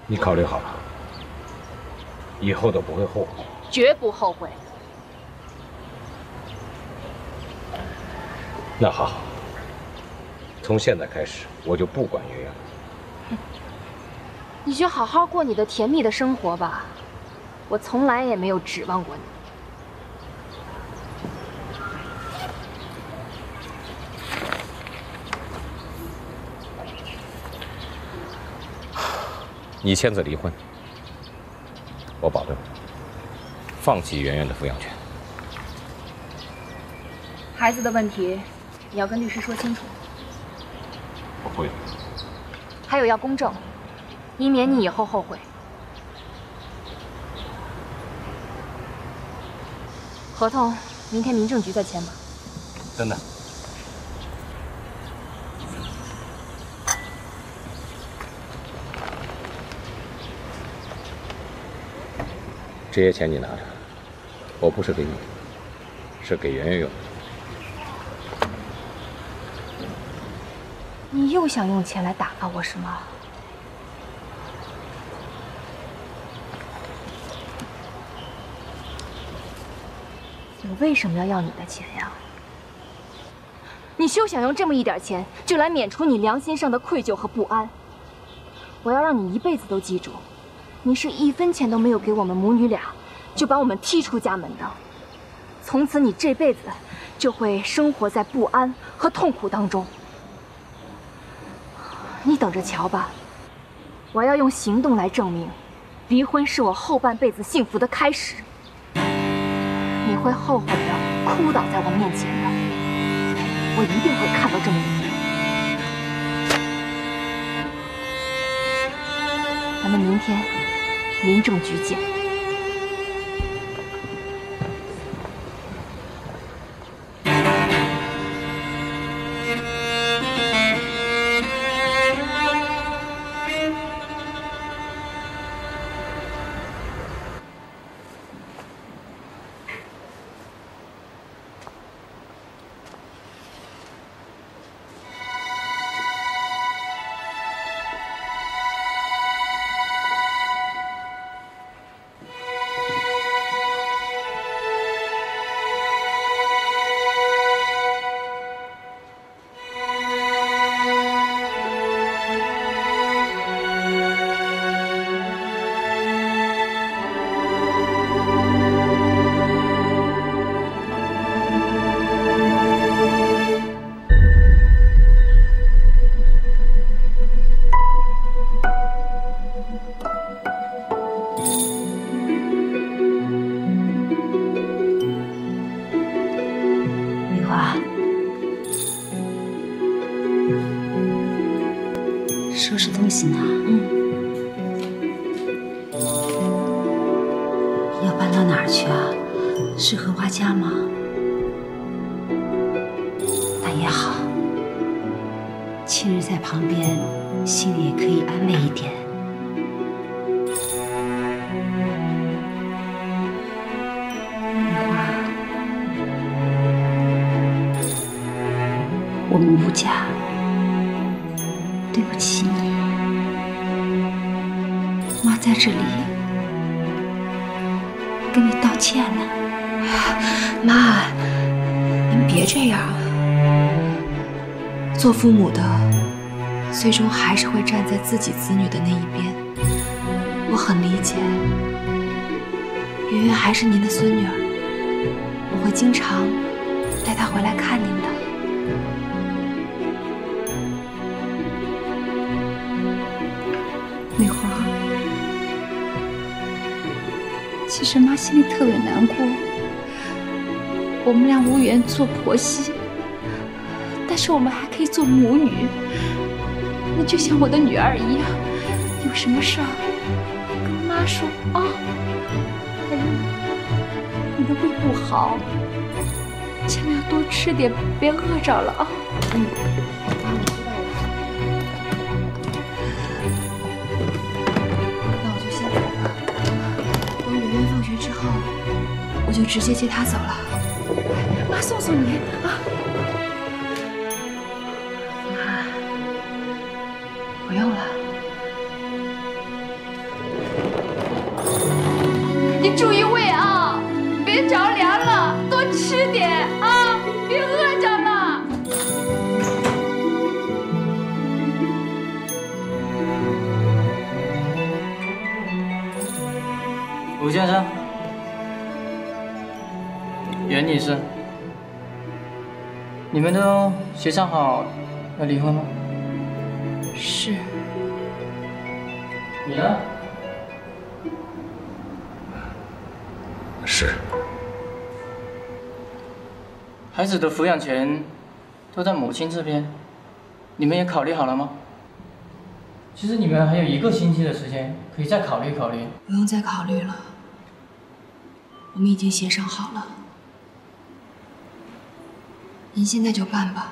你考虑好了，以后都不会后悔。 绝不后悔。 那好，从现在开始，我就不管圆圆了。 你就好好过你的甜蜜的生活吧，我从来也没有指望过你。 你签字离婚，我保证放弃圆圆的抚养权。 孩子的问题，你要跟律师说清楚。 我会的。 还有要公证，以免你以后后悔。合同明天民政局再签吧。 真的。这些钱你拿着，我不是给你，是给圆圆用的。 你又想用钱来打发我是吗？我为什么要你的钱呀？你休想用这么一点钱就来免除你良心上的愧疚和不安。我要让你一辈子都记住，你是1分钱都没有给我们母女俩，就把我们踢出家门的。从此你这辈子就会生活在不安和痛苦当中。你等着瞧吧，我要用行动来证明，离婚是我后半辈子幸福的开始。你会后悔的，哭倒在我面前的，我一定会看到这么一天。咱们明天民政局见。 收拾东西呢？要搬到哪儿去啊？是荷花家吗？那也好，亲人在旁边，心里也可以安慰一点。雨花，我们吴家对不起你，妈在这里跟你道歉呢。 妈，您别这样，做父母的最终还是会站在自己子女的那一边。我很理解，圆圆还是您的孙女儿，我会经常带她回来看您的。 梅花，其实妈心里特别难过。我们俩无缘做婆媳，但是我们还可以做母女。你就像我的女儿一样，有什么事儿跟妈说啊。还有，你的胃不好，尽量多吃点，别饿着了啊。 妈，我知道了。那我就先走了。等圆圆放学之后，我就直接接她走了。妈送送你啊。 妈，不用了。 你注意胃啊，别着凉了，多吃点啊，别饿着了。 吴先生，袁女士，你们都协商好要离婚吗？ 是。 你呢？ 是。 孩子的抚养权都在母亲这边，你们也考虑好了吗？其实你们还有1个星期的时间，可以再考虑考虑。 不用再考虑了，我们已经协商好了。您现在就办吧。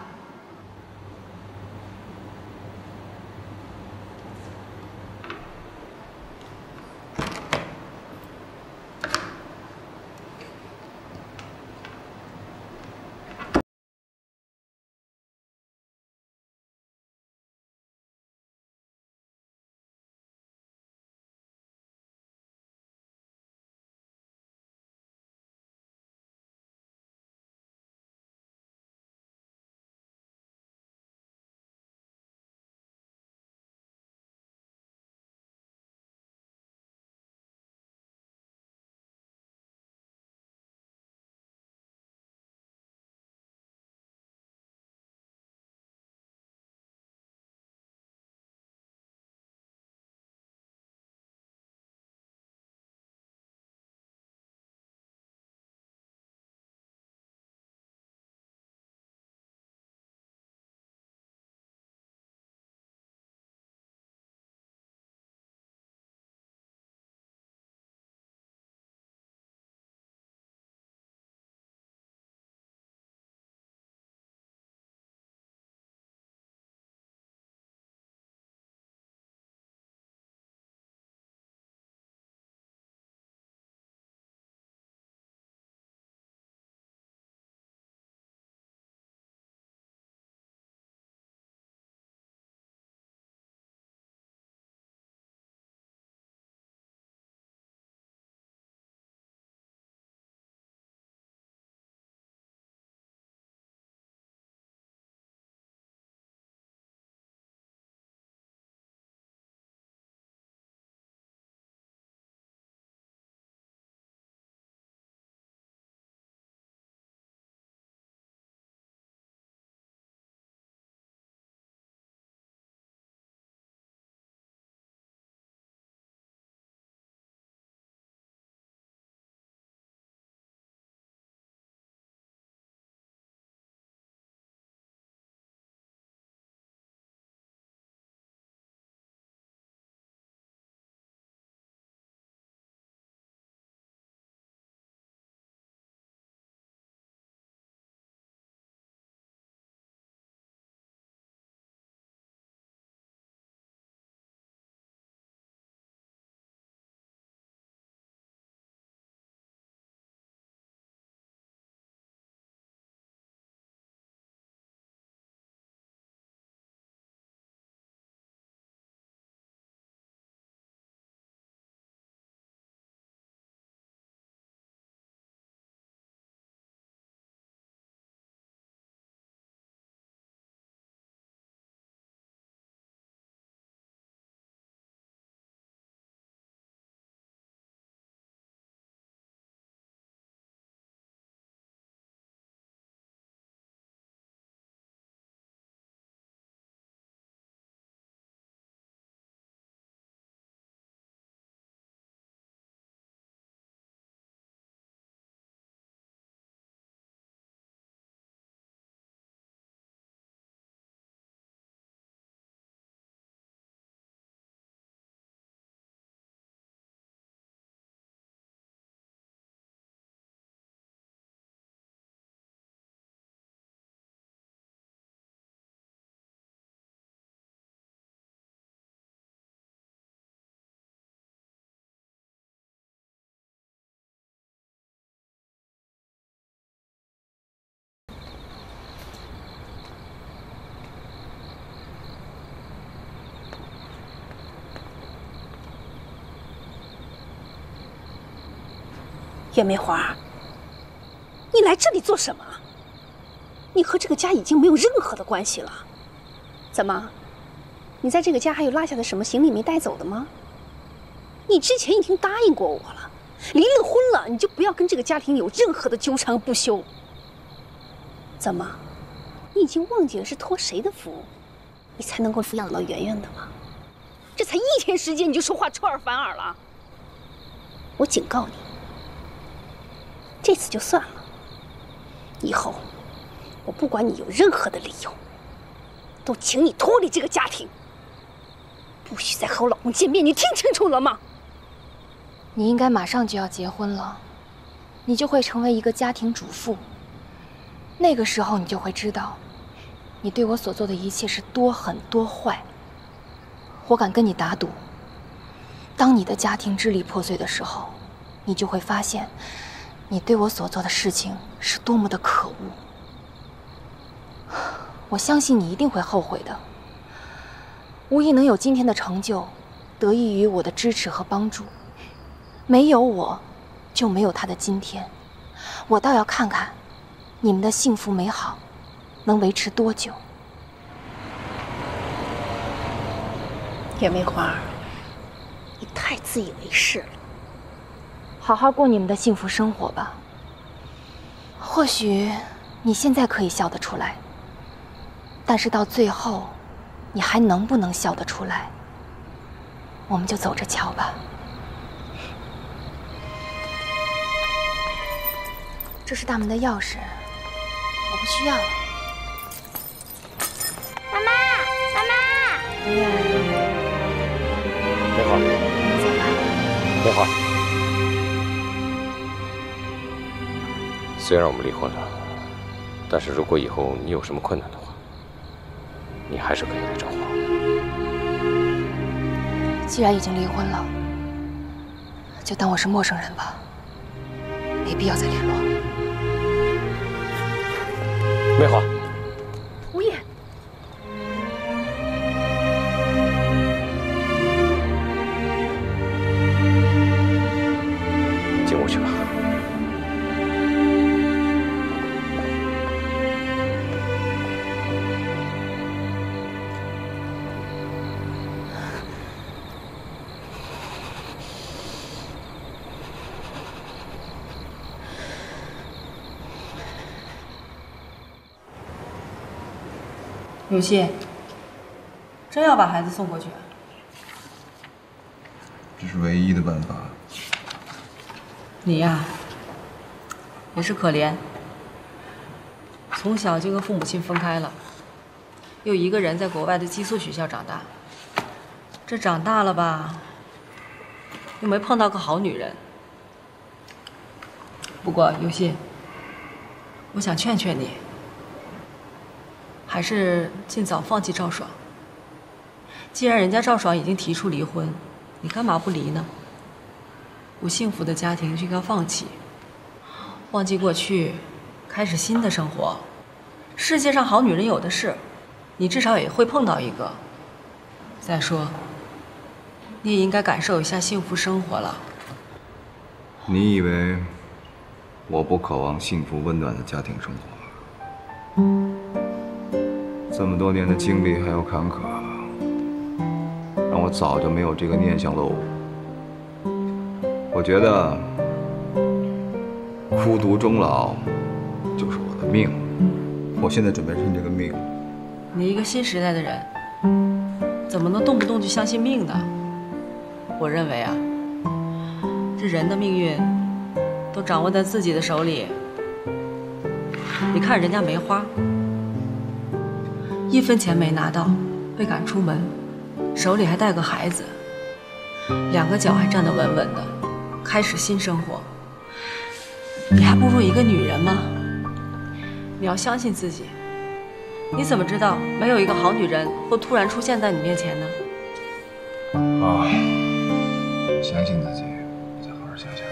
叶梅花，你来这里做什么？你和这个家已经没有任何的关系了。怎么，你在这个家还有落下的什么行李没带走的吗？你之前已经答应过我了，离了婚了你就不要跟这个家庭有任何的纠缠不休。怎么，你已经忘记了是托谁的福，你才能够抚养到圆圆的吗？这才1天时间你就说话出尔反尔了。我警告你，这次就算了，以后我不管你有任何的理由，都请你脱离这个家庭，不许再和我老公见面，你听清楚了吗？ 你应该马上就要结婚了，你就会成为一个家庭主妇。那个时候你就会知道，你对我所做的一切是多狠多坏。我敢跟你打赌，当你的家庭支离破碎的时候，你就会发现，你对我所做的事情是多么的可恶。我相信你一定会后悔的。无疑能有今天的成就，得益于我的支持和帮助。没有我，就没有他的今天。我倒要看看，你们的幸福美好能维持多久。 叶梅花，你太自以为是了。 好好过你们的幸福生活吧。或许你现在可以笑得出来，但是到最后，你还能不能笑得出来？我们就走着瞧吧。这是大门的钥匙，我不需要了。 妈妈，妈妈， 圆圆， 梅花， 我们走吧。 梅花，虽然我们离婚了，但是如果以后你有什么困难的话，你还是可以来找我。 既然已经离婚了，就当我是陌生人吧，没必要再联络。 梅花， 吴叶， 进屋去吧。 有希，真要把孩子送过去？ 这是唯一的办法。 你呀，也是可怜，从小就跟父母亲分开了，又一个人在国外的寄宿学校长大。这长大了吧，又没碰到个好女人。不过有希，我想劝劝你。还是尽早放弃赵爽。既然人家赵爽已经提出离婚，你干嘛不离呢？不幸福的家庭就要放弃，忘记过去，开始新的生活。世界上好女人有的是，你至少也会碰到一个。再说，你也应该感受一下幸福生活了。 你以为我不渴望幸福温暖的家庭生活？这么多年的经历还有坎坷，让我早就没有这个念想喽。我觉得孤独终老就是我的命，我现在准备认这个命。 你一个新时代的人，怎么能动不动就相信命呢？我认为啊，这人的命运都掌握在自己的手里。你看人家梅花，1分钱没拿到，被赶出门，手里还带个孩子，2个脚还站得稳稳的，开始新生活。你还不如一个女人吗？你要相信自己。你怎么知道没有一个好女人会突然出现在你面前呢？ 啊，相信自己，再好好想想。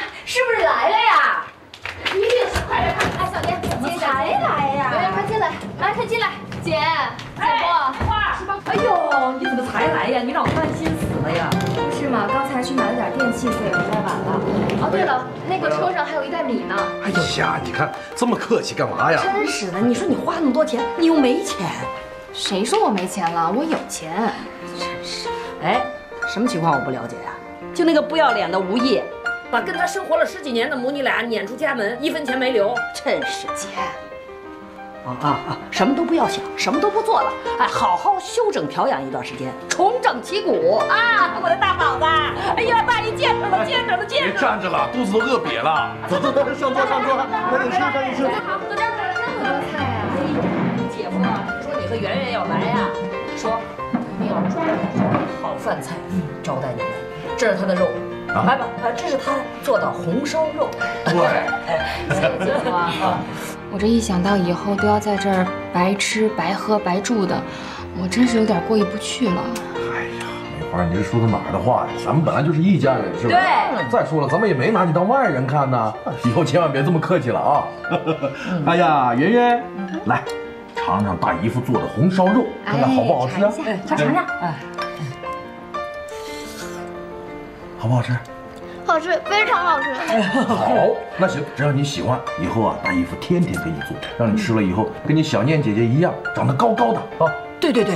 是不是来了呀？一定是来了！哎，小莲，怎么才来呀？圆圆，快进来，来，快进来，姐，姐夫，花， 哎呦，你怎么才来呀？你让我担心死了呀！ 不是嘛，刚才去买了点电器，所以回来晚了。哦，对了，那个车上还有一袋米呢。 哎呀，你看这么客气干嘛呀？ 真是的，你说你花那么多钱，你又没钱。 谁说我没钱了？我有钱。 真是。哎，什么情况我不了解呀？就那个不要脸的吴业，把跟他生活了10几年的母女俩撵出家门，1分钱没留，真是姐。什么都不要想，什么都不做了，哎，好好休整调养一段时间，重整旗鼓啊！我的大宝子，哎呀，大姨见着了，见着了，见着了！ 别站着了，肚子都饿瘪了。走，上桌，赶紧吃，赶紧吃。 好，都这样了，这么多菜啊！ 姐夫说你和圆圆要来呀，说你要专门好饭菜招待你们，这是他的肉。来吧，这是他做的红烧肉。 对， 谢谢姐夫啊！我这一想到以后都要在这儿白吃白喝白住的，我真是有点过意不去了。 哎呀，梅花，你这说的哪儿的话呀？咱们本来就是一家人，是吧？对。再说了，咱们也没拿你当外人看呢，以后千万别这么客气了啊！哎呀，圆圆，来尝尝大姨夫做的红烧肉，看看好不好吃啊？ 尝尝。 好不好吃？ 好吃，非常好吃。 好，那行，只要你喜欢，以后啊，大姨夫天天给你做，让你吃了以后跟你小念姐姐一样，长得高高的啊。 对。 耶！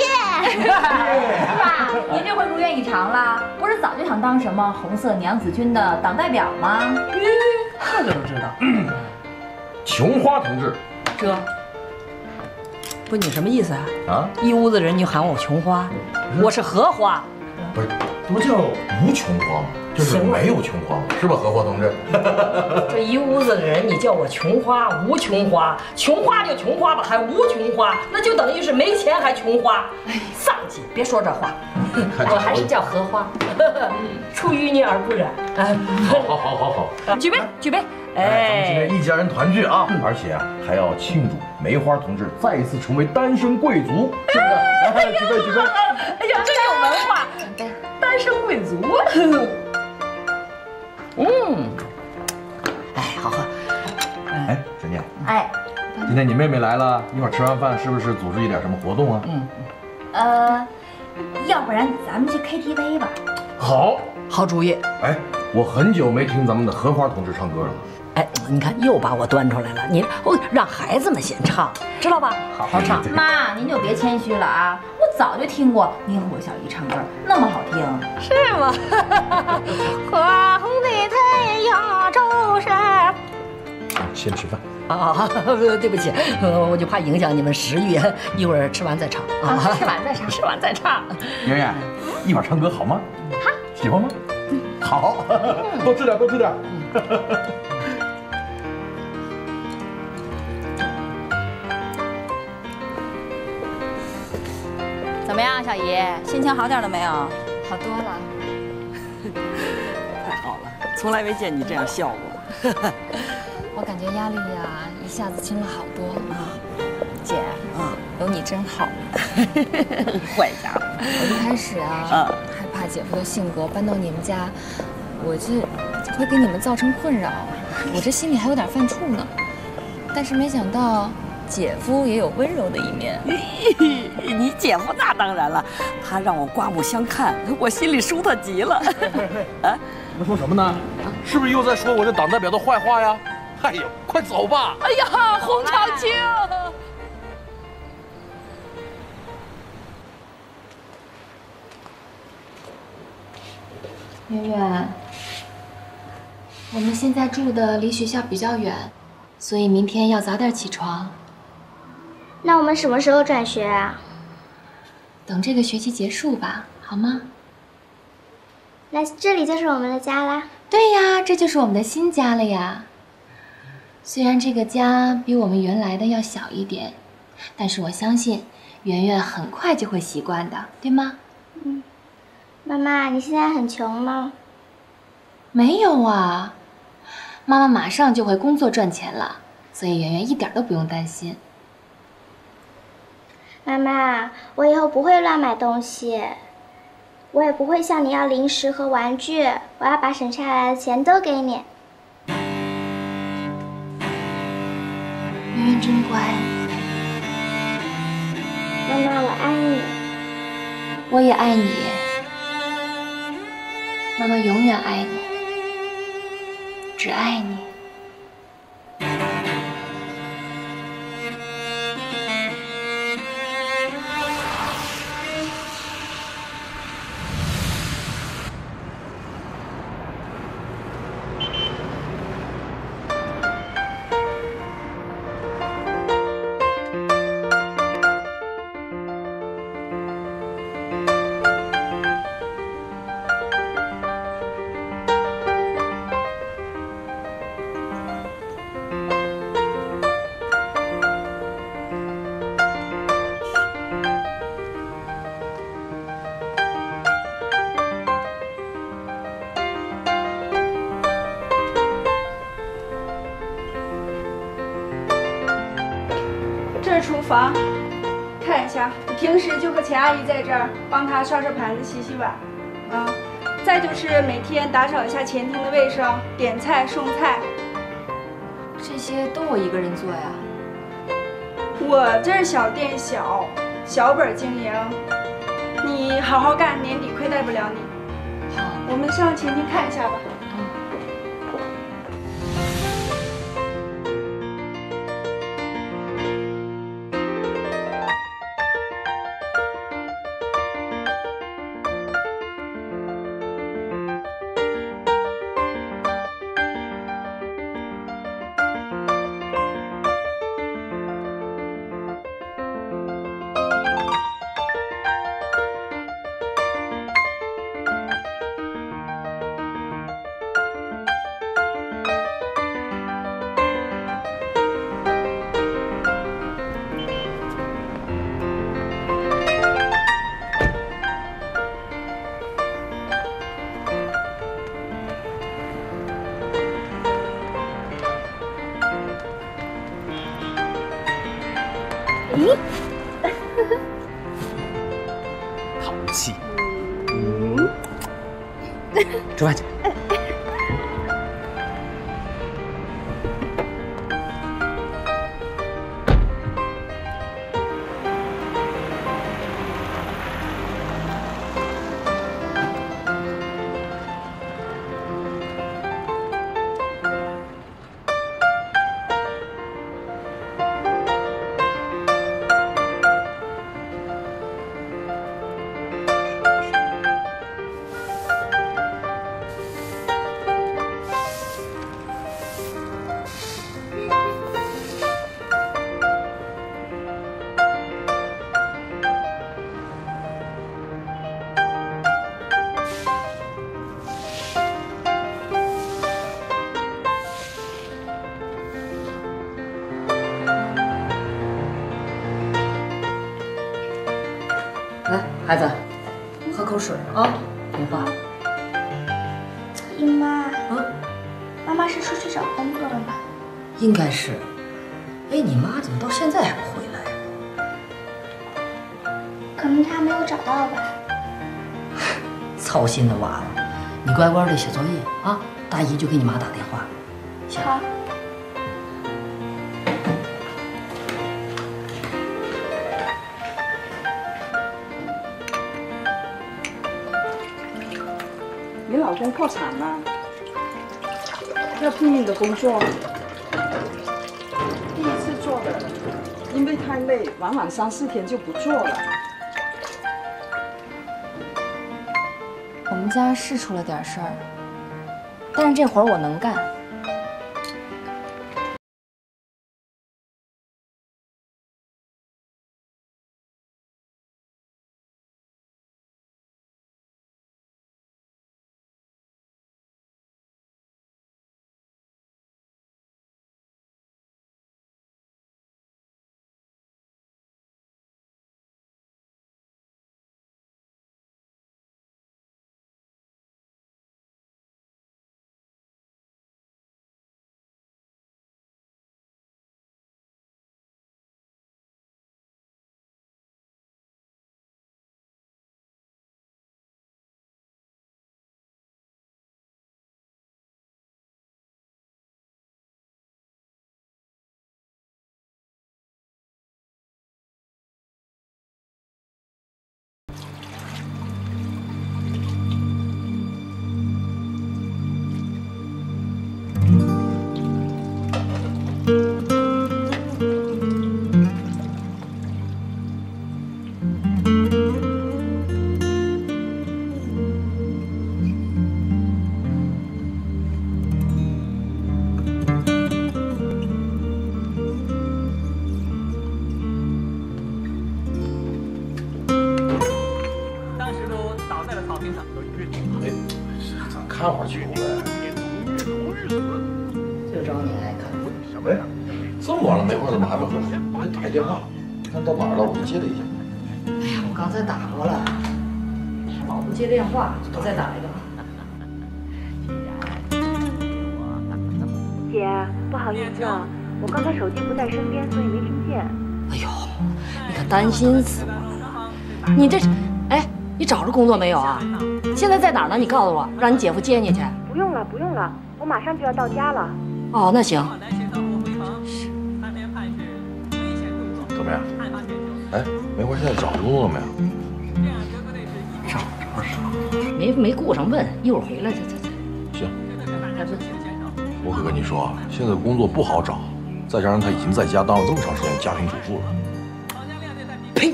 爸，您这回如愿以偿了，不是早就想当什么红色娘子军的党代表吗？ 这个都知道。 琼花同志， 这不你什么意思啊？ 啊， 一屋子人你喊我琼花，我是荷花。 不是，不叫无琼花吗？就是没有琼花，是吧，荷花同志？ 这一屋子的人，你叫我琼花、无琼花，琼花就琼花吧，还无琼花，那就等于是没钱还琼花。丧气，别说这话，我还是叫荷花，出淤泥而不染。好，举杯。 咱们今天一家人团聚啊，而且啊还要庆祝梅花同志再一次成为单身贵族，是不是？来，举杯！ 哎呀，真有文化，单身贵族。哎，好喝。 哎，沈念， 哎， 今天你妹妹来了，一会儿吃完饭是不是组织一点什么活动啊？ 要不然咱们去 KTV 吧。 好主意。 哎，我很久没听咱们的荷花同志唱歌了。 哎，你看又把我端出来了，你让孩子们先唱，知道吧？好好唱。 妈，您就别谦虚了啊，我早就听过您和我小姨唱歌，那么好听。 是吗？ 黄的太阳照射。 先吃饭啊！对不起，我就怕影响你们食欲，一会儿吃完再唱啊。吃完再唱。 圆圆，一会儿唱歌好吗？ 好， 喜欢吗？好，多吃点。 怎么样，小姨，心情好点了没有？ 好多了。 太好了，从来没见你这样笑过。 我感觉压力呀一下子轻了好多啊。姐有你真好。 坏家伙！ 我一开始害怕姐夫的性格搬到你们家，我这会给你们造成困扰，我这心里还有点犯怵呢。但是没想到姐夫也有温柔的一面。 你姐夫那当然了，他让我刮目相看，我心里舒坦极了。 啊，你们说什么呢？是不是又在说我这党代表的坏话呀？哎呦，快走吧！ 哎呀，洪长青。 圆圆，我们现在住的离学校比较远，所以明天要早点起床。 那我们什么时候转学啊？ 等这个学期结束吧，好吗？ 那这里就是我们的家啦。 对呀，这就是我们的新家了呀。虽然这个家比我们原来的要小一点，但是我相信圆圆很快就会习惯的，对吗？ 妈妈，你现在很穷吗？ 没有啊，妈妈马上就会工作赚钱了，所以圆圆一点都不用担心。 妈妈，我以后不会乱买东西。 我也不会向你要零食和玩具，我要把省下来的钱都给你。 圆圆真乖， 妈妈，我爱你。 我也爱你，妈妈永远爱你，只爱你。 这是厨房，看一下。你平时就和钱阿姨在这儿帮她刷刷盘子、洗洗碗，啊。再就是每天打扫一下前厅的卫生，点菜、送菜。 这些都我一个人做呀？ 我这儿小店小本经营，你好好干，年底亏待不了你。 好， 我们上前厅看一下吧。 咦， 淘气。吃饭去。 来，孩子，喝口水啊，听话。 姨妈，妈妈是出去找工作了吗？ 应该是。哎，你妈怎么到现在还不回来呀？ 可能她没有找到吧。 操心的娃娃，你乖乖的写作业啊，大姨就给你妈打电话。 好。 你老公破产了，要拼命的工作。第一次做的，因为太累，往往3、4天就不做了。 我们家是出了点事儿，但是这活儿我能干。 找你来看。 什么呀？这么晚了，梅花怎么还没回来？我还打一电话，看到哪儿了，我就接了一下。 哎呀，我刚才打过了，老不接电话，我再打一个。 姐，不好意思啊，我刚才手机不在身边，所以没听见。 哎呦，你可担心死我了！你这，哎，你找着工作没有啊？现在在哪儿呢？你告诉我，让你姐夫接你去。 不用了，不用了，我马上就要到家了。 哦，那行。 怎么样？哎，梅花现在找着工作了没有？ 找着，没顾上问，一会儿回来再。 行。 再问。 我可跟你说啊，现在工作不好找，再加上他已经在家当了这么长时间家庭主妇了。 呸！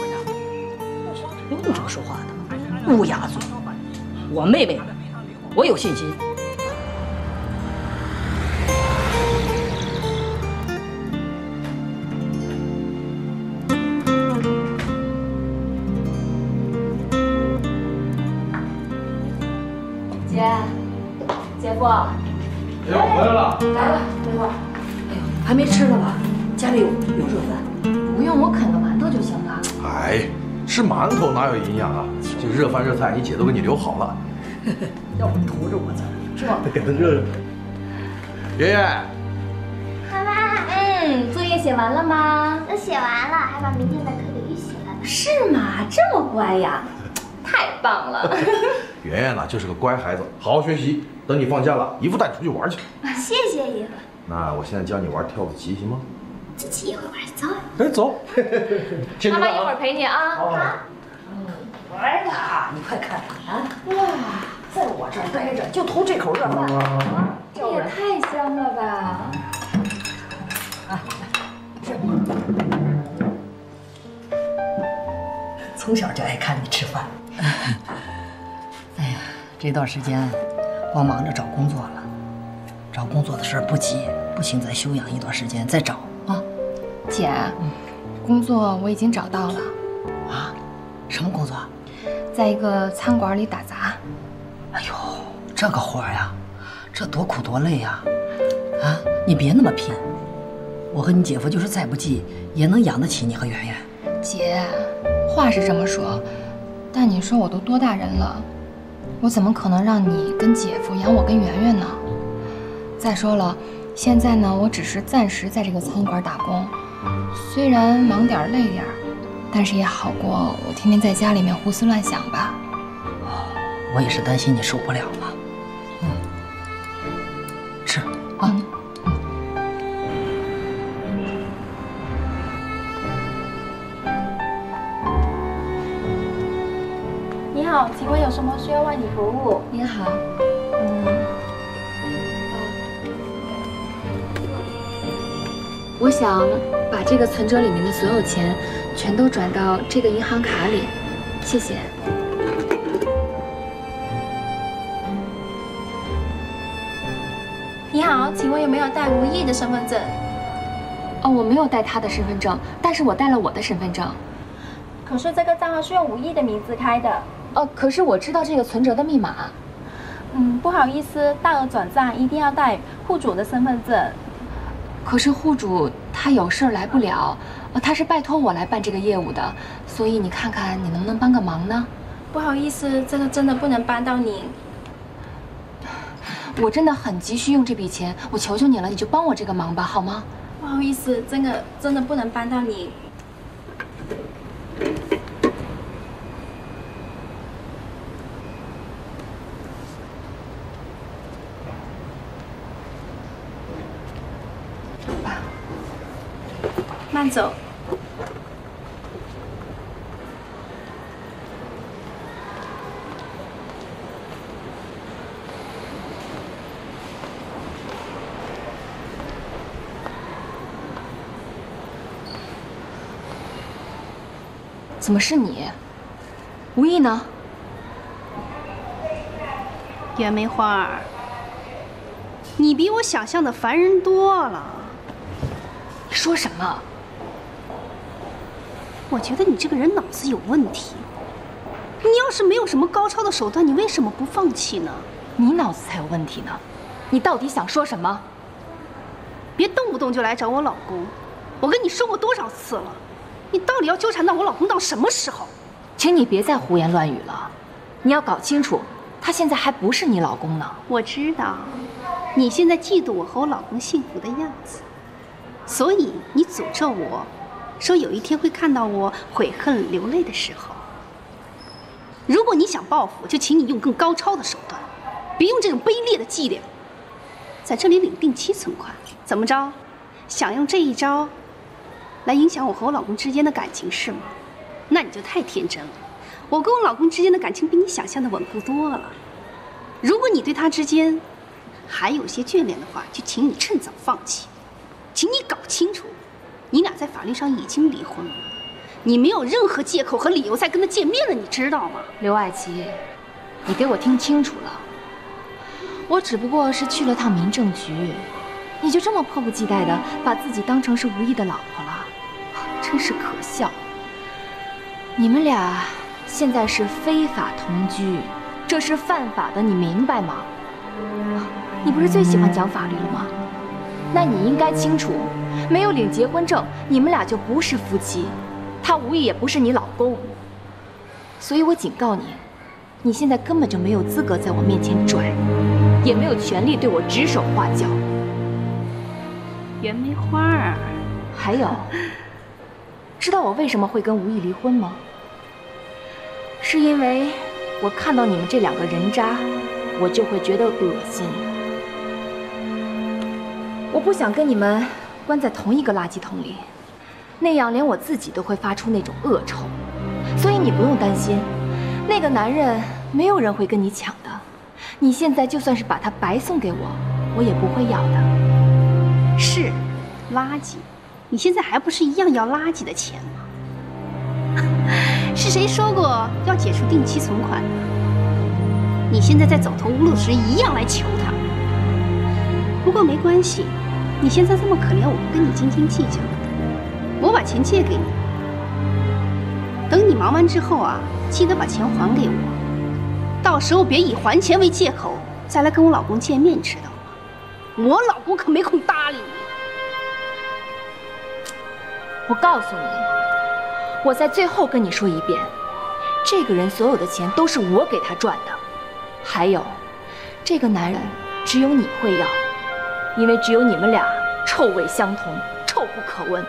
用这么说话的，乌鸦嘴！我妹妹，我有信心。 姐夫。 哎，我回来了。 来了，梅花。哎呦，还没吃呢吧？家里有热饭。 不用，我啃个馒头就行了。 哎，吃馒头哪有营养啊？这热饭热菜，你姐都给你留好了。 要不图着我咱是吧？ 给他热热。爷爷。 妈妈。 作业写完了吗？ 都写完了，还把明天的课给预习了呢。 是吗？这么乖呀，太棒了。 圆圆呢，就是个乖孩子，好好学习。等你放假了，姨父带你出去玩去。 谢谢姨父。 那我现在教你玩跳子棋，行吗？ 自己一会儿玩，走。 哎，走。 妈妈一会儿陪你啊。 好。 来吧，你快看啊！哇，在我这儿待着就图这口热饭， 这也太香了吧！ 啊，这从小就爱看你吃饭。哎呀，这段时间光忙着找工作了，找工作的事儿不急，不行再休养一段时间再找啊。 姐，工作我已经找到了。 啊？什么工作？ 在一个餐馆里打杂。 哎呦，这个活儿呀，这多苦多累呀！啊，你别那么拼。我和你姐夫就是再不济，也能养得起你和圆圆。 姐，话是这么说，但你说我都多大人了，我怎么可能让你跟姐夫养我跟圆圆呢？再说了，现在呢，我只是暂时在这个餐馆打工，虽然忙点累点，但是也好过我天天在家里面胡思乱想吧。 哦，我也是担心你受不了了。吃啊。 你好，请问有什么需要为你服务？ 您好，我想把这个存折里面的所有钱全都转到这个银行卡里，谢谢。 你好，请问有没有带吴毅的身份证？ 哦，我没有带他的身份证，但是我带了我的身份证。 可是这个账号是用吴毅的名字开的。 哦，可是我知道这个存折的密码。 不好意思，大额转账一定要带户主的身份证。 可是户主他有事儿来不了，他是拜托我来办这个业务的，所以你看看你能不能帮个忙呢？ 不好意思，这个真的不能帮到您。 我真的很急需用这笔钱，我求求你了，你就帮我这个忙吧，好吗？ 不好意思，真的不能帮到您。慢走。 怎么是你？吴毅呢？ 袁梅花儿，你比我想象的烦人多了。 你说什么？ 我觉得你这个人脑子有问题。你要是没有什么高超的手段，你为什么不放弃呢？ 你脑子才有问题呢！你到底想说什么？ 别动不动就来找我老公。我跟你说过多少次了，你到底要纠缠到我老公到什么时候？ 请你别再胡言乱语了，你要搞清楚，他现在还不是你老公呢。 我知道，你现在嫉妒我和我老公幸福的样子，所以你诅咒我，说有一天会看到我悔恨流泪的时候。如果你想报复，就请你用更高超的手段，别用这种卑劣的伎俩。在这里领定期存款，怎么着？想用这一招来影响我和我老公之间的感情是吗？那你就太天真了。我跟我老公之间的感情比你想象的稳固多了。如果你对他之间还有些眷恋的话，就请你趁早放弃。请你搞清楚，你俩在法律上已经离婚了，你没有任何借口和理由再跟他见面了，你知道吗？ 刘爱琪，你给我听清楚了，我只不过是去了趟民政局，你就这么迫不及待地把自己当成是吴毅的老婆了，真是可笑。你们俩现在是非法同居，这是犯法的，你明白吗？你不是最喜欢讲法律了吗？那你应该清楚，没有领结婚证，你们俩就不是夫妻，他无疑也不是你老公。所以我警告你，你现在根本就没有资格在我面前拽，也没有权利对我指手画脚。 袁梅花儿， 还有，知道我为什么会跟吴毅离婚吗？是因为我看到你们这两个人渣，我就会觉得恶心。我不想跟你们关在同一个垃圾桶里，那样连我自己都会发出那种恶臭。所以你不用担心，那个男人没有人会跟你抢的。你现在就算是把他白送给我，我也不会要的。 是，垃圾，你现在还不是一样要垃圾的钱吗？是谁说过要解除定期存款的？你现在在走投无路时一样来求他。不过没关系，你现在这么可怜，我不跟你斤斤计较的。我把钱借给你，等你忙完之后啊，记得把钱还给我。到时候别以还钱为借口再来跟我老公见面，知道吗？我老公可没空搭理你。 我告诉你，我在最后跟你说一遍，这个人所有的钱都是我给他赚的。还有，这个男人只有你会要，因为只有你们俩臭味相同，臭不可闻。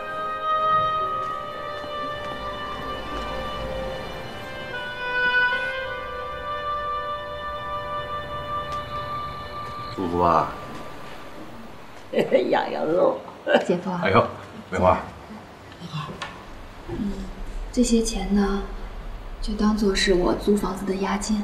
舒服吧？ 养养肉。 姐夫。 哎呦，梅花。 这些钱呢，就当做是我租房子的押金。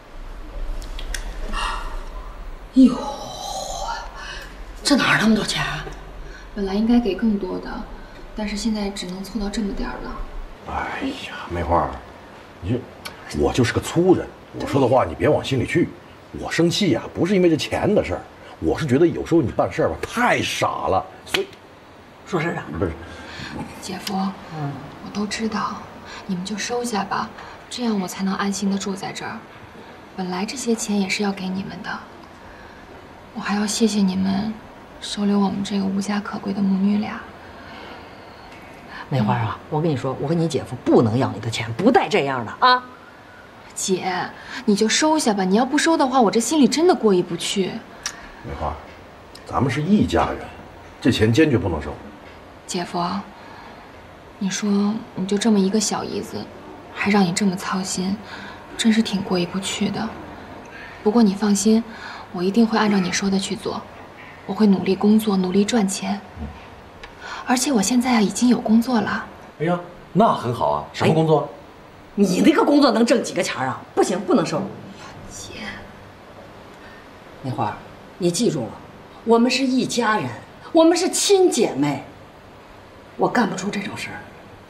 哟，这哪儿那么多钱啊？ 本来应该给更多的，但是现在只能凑到这么点儿了。 哎呀，梅花，我就是个粗人，我说的话你别往心里去。我生气呀，不是因为这钱的事儿，我是觉得有时候你办事儿吧太傻了，所以说是啥？ 不是， 姐夫，我都知道，你们就收下吧，这样我才能安心的住在这儿。本来这些钱也是要给你们的，我还要谢谢你们收留我们这个无家可归的母女俩。 梅花啊，我跟你说，我跟你姐夫不能要你的钱，不带这样的啊！ 姐，你就收下吧，你要不收的话，我这心里真的过意不去。 梅花，咱们是一家人，这钱坚决不能收。 姐夫，你说你就这么一个小姨子，还让你这么操心，真是挺过意不去的。不过你放心，我一定会按照你说的去做，我会努力工作，努力赚钱。而且我现在已经有工作了。 哎呀，那很好啊！什么工作？ 你那个工作能挣几个钱啊？不行，不能收。 姐， 梅花，你记住了，我们是一家人，我们是亲姐妹，我干不出这种事儿。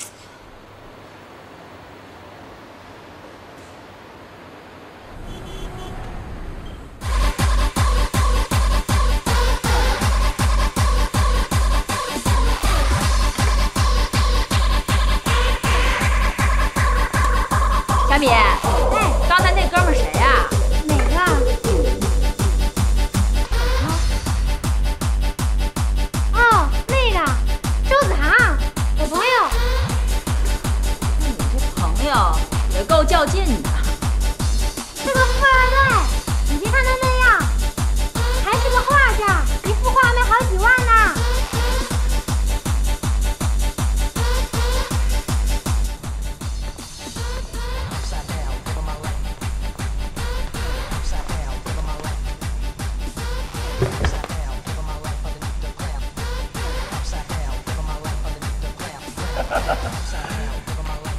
小米，刚才那哥们儿谁呀？ 哪个？啊，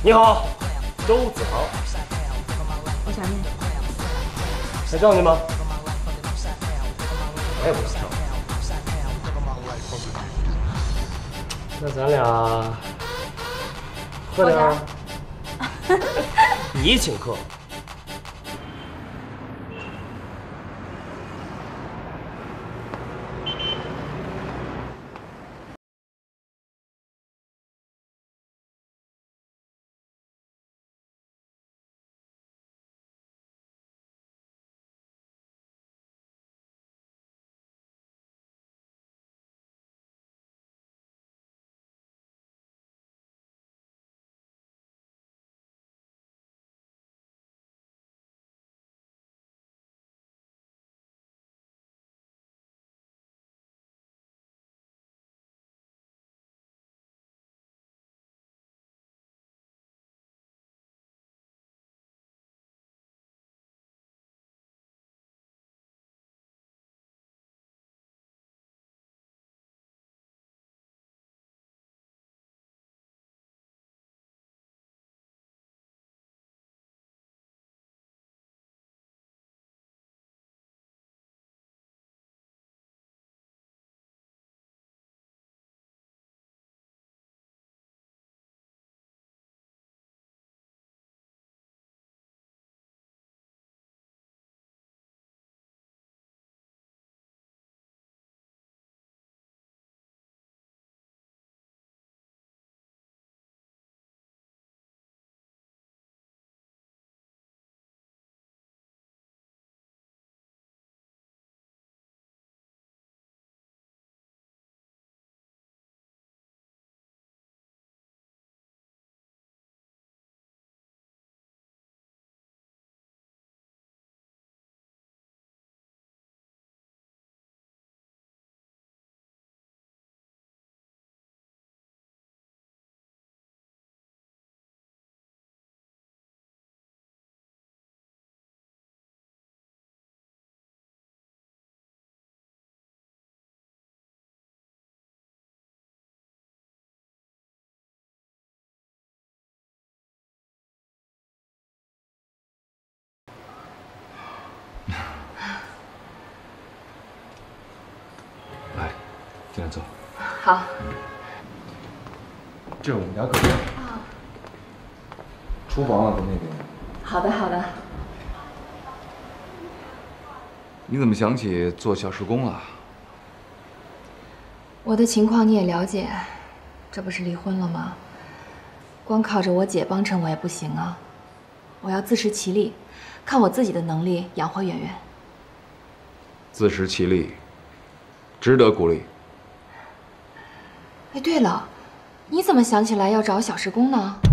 你好，周子航。 我想念。 还叫你吗？我也不想叫。那咱俩喝点儿。你请客。 来，进来坐。 好。 这是我们家客厅。厨房啊，在那边。 好的，好的。 你怎么想起做小时工了？ 我的情况你也了解，这不是离婚了吗？光靠着我姐帮衬我也不行啊，我要自食其力，看我自己的能力养活圆圆。 自食其力，值得鼓励。 哎，对了，你怎么想起来要找小时工呢？